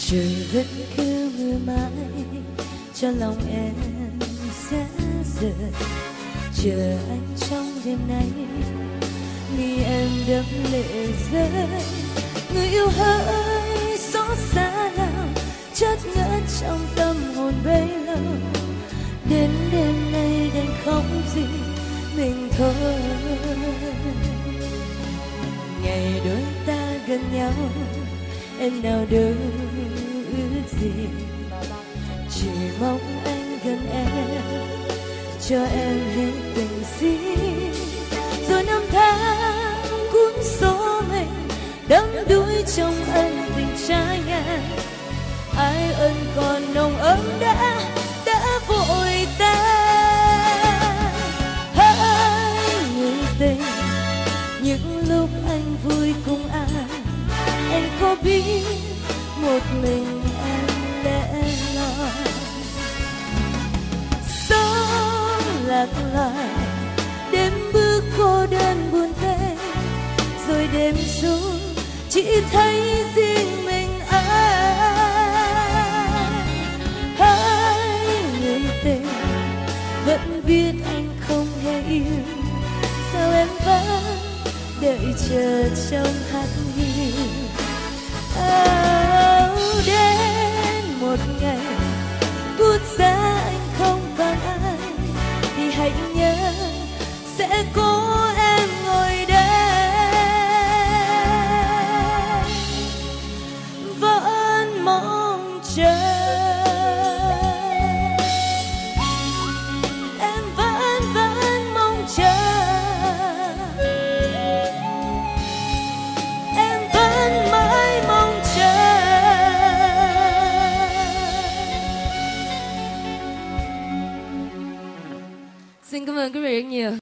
Trời vẫn cứ mưa mãi cho lòng em sẽ rời. Chờ anh trong đêm nay, mi em đẫm lệ rơi. Người yêu hỡi xót xa lòng chất ngỡ trong tâm hồn bấy lâu. Đến đêm nay đành không gì mình thôi. Ngày đôi ta gần nhau em nào đâu ước gì, chỉ mong anh gần em cho em hết tình si. Rồi năm tháng cuốn số mình đắm đuối trong ân tình trái ngang. Ai ân còn nồng ấm đã vội tan. Hỡi người tình, những lúc anh vui cùng ai, anh có biết một mình em lẻ loi. Sống lạc loài đêm bước cô đơn buồn tê, rồi đêm xuống chỉ thấy riêng mình anh. Hỡi người tình, vẫn biết anh không hề yêu, sao em vẫn đợi chờ trong hắt hiu. Đến một ngày phút giây anh không còn ai, thì hãy nhớ sẽ có em ngồi đây vẫn mong chờ. Em vẫn mong chờ. Em vẫn mãi mong chờ. Xin cảm ơn quý vị rất nhiều.